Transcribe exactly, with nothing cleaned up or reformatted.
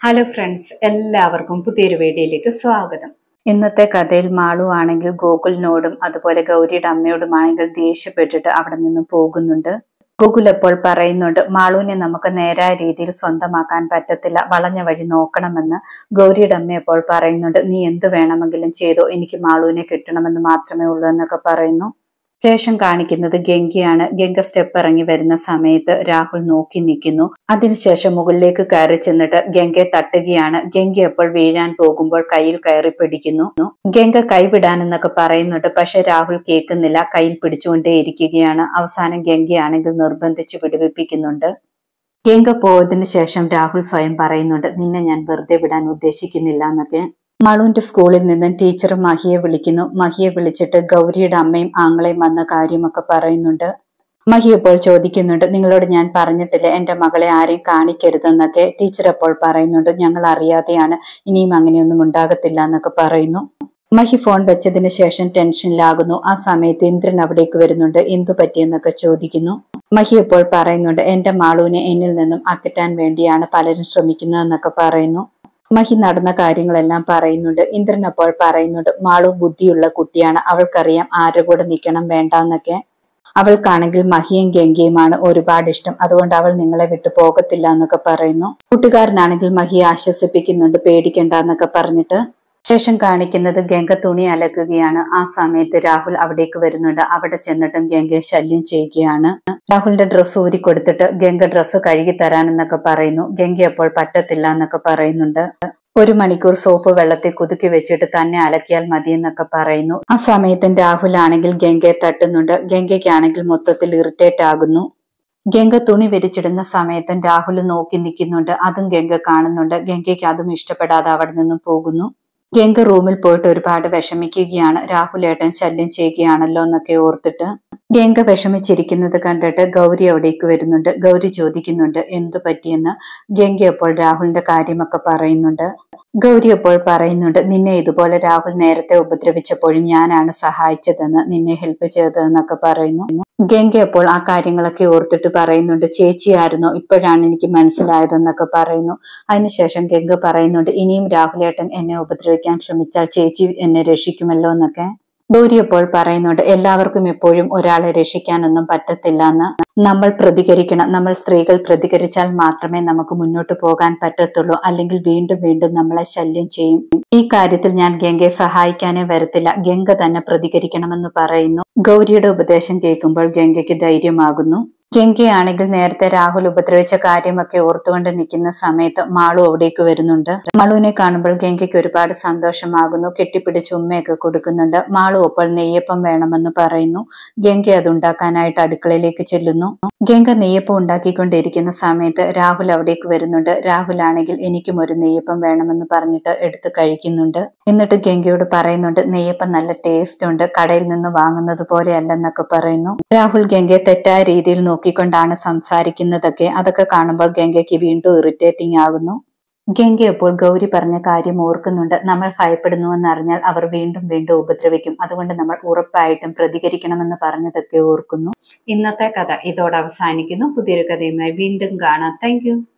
Hello friends, എല്ലാവർക്കും പുതിയൊരു വീഡിയോയിലേക്ക് സ്വാഗതം. ഇന്നത്തെ കഥയിൽ മാളു ആണെങ്കിൽ ഗോകുലിനോടും അതുപോലെ ഗൗരിയുടെ അമ്മയോടുമാണെങ്കിൽ ദേഷ്യപ്പെട്ടിട്ട് അവിടെ നിന്ന് പോകുന്നുണ്ട്. ഗോകുൽ എപ്പോൾ പറയുന്നുണ്ട് മാളുവിനെ നമുക്ക് നേരായ രീതിയിൽ സ്വന്തമാക്കാൻ പറ്റത്തില്ല, വളഞ്ഞ വഴി നോക്കണമെന്ന്. ഗൗരിയുടെ അമ്മ എപ്പോൾ പറയുന്നുണ്ട് നീ എന്ത് വേണമെങ്കിലും ചെയ്തോ, എനിക്ക് മാളുവിനെ കിട്ടണമെന്ന് മാത്രമേ ഉള്ളൂ എന്നൊക്കെ പറയുന്നു. ശേഷം കാണിക്കുന്നത് ഗംഗയാണ്. ഗംഗ സ്റ്റെപ്പ് ഇറങ്ങി വരുന്ന സമയത്ത് രാഹുൽ നോക്കി നിൽക്കുന്നു. അതിനുശേഷം മുകളിലേക്ക് കയറി ചെന്നിട്ട് ഗംഗയെ തട്ടുകയാണ്. ഗംഗ എപ്പോൾ വീഴാൻ പോകുമ്പോൾ കയ്യിൽ കയറി പിടിക്കുന്നു. ഗംഗ കൈവിടാനെന്നൊക്കെ പറയുന്നുണ്ട്, പക്ഷെ രാഹുൽ കേൾക്കുന്നില്ല, കയ്യിൽ പിടിച്ചുകൊണ്ടേ ഇരിക്കുകയാണ്. അവസാനം ഗംഗയാണെങ്കിൽ നിർബന്ധിച്ച് വിടുവിപ്പിക്കുന്നുണ്ട്. ഗംഗ പോയതിനു ശേഷം രാഹുൽ സ്വയം പറയുന്നുണ്ട് നിന്നെ ഞാൻ വെറുതെ വിടാൻ ഉദ്ദേശിക്കുന്നില്ല എന്നൊക്കെ. മാളുവിന്റെ സ്കൂളിൽ നിന്ന് ടീച്ചർ മഹിയെ വിളിക്കുന്നു. മഹിയെ വിളിച്ചിട്ട് ഗൗരിയുടെ അമ്മയും ആങ്ങളെയും വന്ന കാര്യമൊക്കെ പറയുന്നുണ്ട്. മഹി ഇപ്പോൾ ചോദിക്കുന്നുണ്ട് നിങ്ങളോട് ഞാൻ പറഞ്ഞിട്ടില്ല എന്റെ മകളെ ആരെയും കാണിക്കരുതെന്നൊക്കെ. ടീച്ചർ അപ്പോൾ പറയുന്നുണ്ട് ഞങ്ങൾ അറിയാതെയാണ്, ഇനിയും അങ്ങനെയൊന്നും ഉണ്ടാകത്തില്ല എന്നൊക്കെ പറയുന്നു. മഹി ഫോൺ വെച്ചതിന് ശേഷം ടെൻഷനിലാകുന്നു. ആ സമയത്ത് ഇന്ദ്രൻ അവിടേക്ക് വരുന്നുണ്ട്. എന്തു പറ്റിയെന്നൊക്കെ ചോദിക്കുന്നു. മഹി ഇപ്പോൾ പറയുന്നുണ്ട് എന്റെ മാളുവിനെ എന്നിൽ നിന്നും അകറ്റാൻ വേണ്ടിയാണ് പലരും ശ്രമിക്കുന്നതെന്നൊക്കെ പറയുന്നു. മഹി നടന്ന കാര്യങ്ങളെല്ലാം പറയുന്നുണ്ട്. ഇന്ദ്രൻ അപ്പോൾ പറയുന്നുണ്ട് മാളു ബുദ്ധിയുള്ള കുട്ടിയാണ്, അവൾക്കറിയാം ആരുടെ കൂടെ നിൽക്കണം വേണ്ടെന്നൊക്കെ. അവൾക്കാണെങ്കിൽ മഹിയും ഗംഗയുമാണ് ഒരുപാട് ഇഷ്ടം, അതുകൊണ്ട് അവൾ നിങ്ങളെ വിട്ടു പോകത്തില്ല എന്നൊക്കെ പറയുന്നു. കൂട്ടുകാരനാണെങ്കിൽ മഹിയെ ആശ്വസിപ്പിക്കുന്നുണ്ട് പേടിക്കണ്ട എന്നൊക്കെ പറഞ്ഞിട്ട്. ശേഷം കാണിക്കുന്നത് ഗംഗ തുണി അലക്കുകയാണ്. ആ സമയത്ത് രാഹുൽ അവിടേക്ക് വരുന്നുണ്ട്. അവിടെ ചെന്നിട്ടും ഗംഗയെ ശല്യം ചെയ്യുകയാണ്. രാഹുലിന്റെ ഡ്രസ്സ് ഊരി കൊടുത്തിട്ട് ഗംഗ ഡ്രസ്സ് കഴുകി തരാനെന്നൊക്കെ പറയുന്നു. ഗംഗ അപ്പോൾ പറ്റത്തില്ല എന്നൊക്കെ പറയുന്നുണ്ട്. ഒരു മണിക്കൂർ സോപ്പ് വെള്ളത്തിൽ കുതുക്കി വെച്ചിട്ട് തന്നെ അലക്കിയാൽ മതി എന്നൊക്കെ പറയുന്നു. ആ സമയത്തും രാഹുൽ ആണെങ്കിൽ ഗംഗയെ തട്ടുന്നുണ്ട്. ഗംഗയ്ക്കാണെങ്കിൽ മൊത്തത്തിൽ ഇറിറ്റേറ്റ് ആകുന്നു. ഗംഗ തുണി വിരിച്ചിടുന്ന സമയത്തും രാഹുൽ നോക്കി നിൽക്കുന്നുണ്ട്. അതും ഗംഗ കാണുന്നുണ്ട്. ഗംഗയ്ക്ക് അതും ഇഷ്ടപ്പെടാതെ അവിടെ നിന്നും പോകുന്നു. ഗംഗ റൂമിൽ പോയിട്ട് ഒരുപാട് വിഷമിക്കുകയാണ്. രാഹുലേട്ടൻ ശല്യം ചെയ്യുകയാണല്ലോ എന്നൊക്കെ ഓർത്തിട്ട്. ഗംഗ വിഷമിച്ചിരിക്കുന്നത് കണ്ടിട്ട് ഗൗരി അവിടേക്ക് വരുന്നുണ്ട്. ഗൗരി ചോദിക്കുന്നുണ്ട് എന്തു പറ്റിയെന്ന്. ഗംഗ അപ്പോൾ രാഹുലിന്റെ കാര്യമൊക്കെ പറയുന്നുണ്ട്. ഗൗരി അപ്പോൾ പറയുന്നുണ്ട് നിന്നെ ഇതുപോലെ രാഹുൽ നേരത്തെ ഉപദ്രവിച്ചപ്പോഴും ഞാനാണ് സഹായിച്ചതെന്ന്, നിന്നെ ഹെൽപ്പ് ചെയ്തതെന്നൊക്കെ പറയുന്നു. ഗംഗ അപ്പോൾ ആ കാര്യങ്ങളൊക്കെ ഓർത്തിട്ട് പറയുന്നുണ്ട് ചേച്ചിയായിരുന്നോ, ഇപ്പോഴാണ് എനിക്ക് മനസ്സിലായതെന്നൊക്കെ പറയുന്നു. അതിനുശേഷം ഗംഗ പറയുന്നുണ്ട് ഇനിയും രാഹുലേട്ടൻ എന്നെ ഉപദ്രവിക്കാൻ ശ്രമിച്ചാൽ ചേച്ചി എന്നെ രക്ഷിക്കുമല്ലോ എന്നൊക്കെ. ഗൗരി അപ്പോൾ പറയുന്നുണ്ട് എല്ലാവർക്കും എപ്പോഴും ഒരാളെ രക്ഷിക്കാനൊന്നും പറ്റത്തില്ല എന്ന്. നമ്മൾ പ്രതികരിക്കണം, നമ്മൾ സ്ത്രീകൾ പ്രതികരിച്ചാൽ മാത്രമേ നമുക്ക് മുന്നോട്ട് പോകാൻ പറ്റത്തുള്ളൂ, അല്ലെങ്കിൽ വീണ്ടും വീണ്ടും നമ്മളെ ശല്യം ചെയ്യും. ഈ കാര്യത്തിൽ ഞാൻ ഗംഗയെ സഹായിക്കാനേ വരത്തില്ല, ഗംഗ തന്നെ പ്രതികരിക്കണമെന്ന് പറയുന്നു. ഗൗരിയുടെ ഉപദേശം കേൾക്കുമ്പോൾ ഗംഗയ്ക്ക് ധൈര്യമാകുന്നു. ഗംഗയാണെങ്കിൽ നേരത്തെ രാഹുൽ ഉപദ്രവിച്ച കാര്യമൊക്കെ ഓർത്തുകൊണ്ട് നിൽക്കുന്ന സമയത്ത് മാളു അവിടേക്ക് വരുന്നുണ്ട്. മാളുവിനെ കാണുമ്പോൾ ഗംഗയ്ക്ക് ഒരുപാട് സന്തോഷമാകുന്നു. കെട്ടിപ്പിടിച്ച് ഉമ്മയൊക്കെ കൊടുക്കുന്നുണ്ട്. മാളു അപ്പോൾ നെയ്യപ്പം വേണമെന്ന് പറയുന്നു. ഗംഗ അത് ഉണ്ടാക്കാനായിട്ട് അടുക്കളയിലേക്ക് ചെല്ലുന്നു. ഗംഗ നെയ്യപ്പം ഉണ്ടാക്കിക്കൊണ്ടിരിക്കുന്ന സമയത്ത് രാഹുൽ അവിടേക്ക് വരുന്നുണ്ട്. രാഹുൽ ആണെങ്കിൽ എനിക്കും ഒരു നെയ്യപ്പം വേണമെന്ന് പറഞ്ഞിട്ട് എടുത്ത് കഴിക്കുന്നുണ്ട്. എന്നിട്ട് ഗംഗയോട് പറയുന്നുണ്ട് നെയ്യപ്പം നല്ല ടേസ്റ്റ് ഉണ്ട്, കടയിൽ നിന്ന് വാങ്ങുന്നത് പോലെ അല്ലെന്നൊക്കെ പറയുന്നു. രാഹുൽ ഗംഗയെ തെറ്റായ രീതിയിൽ നോക്കിക്കൊണ്ടാണ് സംസാരിക്കുന്നതൊക്കെ. അതൊക്കെ കാണുമ്പോൾ ഗംഗയ്ക്ക് വീണ്ടും ഇറിറ്റേറ്റിംഗ് ആകുന്നു. ഗംഗ അപ്പോൾ ഗൗരി പറഞ്ഞ കാര്യം ഓർക്കുന്നുണ്ട്. നമ്മൾ ഭയപ്പെടുന്നുവെന്ന് അറിഞ്ഞാൽ അവർ വീണ്ടും വീണ്ടും ഉപദ്രവിക്കും, അതുകൊണ്ട് നമ്മൾ ഉറപ്പായിട്ടും പ്രതികരിക്കണമെന്ന് പറഞ്ഞതൊക്കെ ഓർക്കുന്നു. ഇന്നത്തെ കഥ ഇതോടെ അവസാനിക്കുന്നു. പുതിയൊരു കഥയുമായി വീണ്ടും കാണാം. Thank U.